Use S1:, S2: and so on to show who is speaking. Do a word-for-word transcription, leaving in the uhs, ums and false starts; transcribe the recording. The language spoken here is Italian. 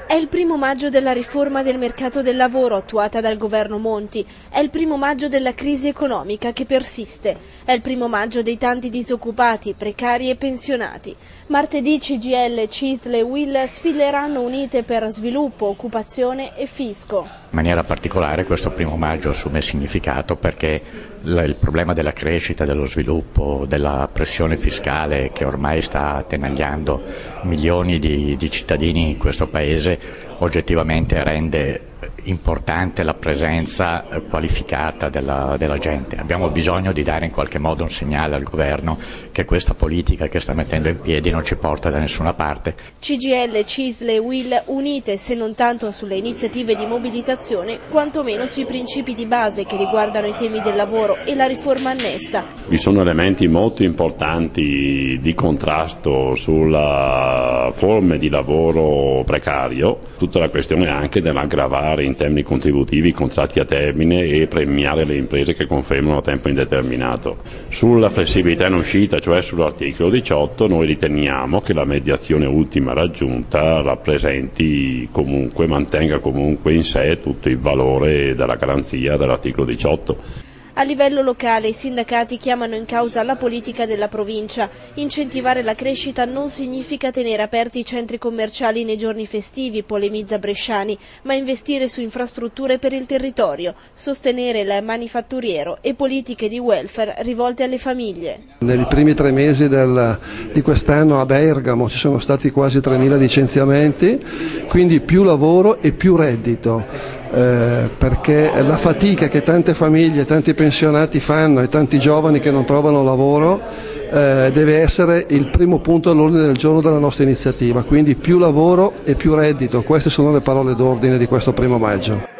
S1: È il primo maggio della riforma del mercato del lavoro attuata dal governo Monti, è il primo maggio della crisi economica che persiste, è il primo maggio dei tanti disoccupati, precari e pensionati. Martedì C G I L, C I S L e U I L sfileranno unite per sviluppo, occupazione e fisco.
S2: In maniera particolare questo primo maggio assume significato perché il problema della crescita, dello sviluppo, della pressione fiscale che ormai sta attenagliando milioni di, di cittadini in questo Paese oggettivamente rende importante la presenza qualificata della, della gente. Abbiamo bisogno di dare in qualche modo un segnale al governo che questa politica che sta mettendo in piedi non ci porta da nessuna parte.
S1: C G I L, C I S L e U I L unite se non tanto sulle iniziative di mobilitazione, quantomeno sui principi di base che riguardano i temi del lavoro e la riforma annessa.
S3: Vi sono elementi molto importanti di contrasto sulle forme di lavoro precario, tutta la questione anche dell'aggravare in termini contributivi i contratti a termine e premiare le imprese che confermano a tempo indeterminato. Sulla flessibilità in uscita, cioè sull'articolo diciotto, noi riteniamo che la mediazione ultima raggiunta rappresenti comunque, mantenga comunque in sé tutto il valore della garanzia dell'articolo diciotto.
S1: A livello locale i sindacati chiamano in causa la politica della provincia. Incentivare la crescita non significa tenere aperti i centri commerciali nei giorni festivi, polemizza Bresciani, ma investire su infrastrutture per il territorio, sostenere il manifatturiero e politiche di welfare rivolte alle famiglie.
S4: Nei primi tre mesi del, di quest'anno a Bergamo ci sono stati quasi tremila licenziamenti, quindi più lavoro e più reddito. Eh, perché la fatica che tante famiglie, tanti pensionati fanno e tanti giovani che non trovano lavoro eh, deve essere il primo punto all'ordine del giorno della nostra iniziativa, quindi più lavoro e più reddito, queste sono le parole d'ordine di questo primo maggio.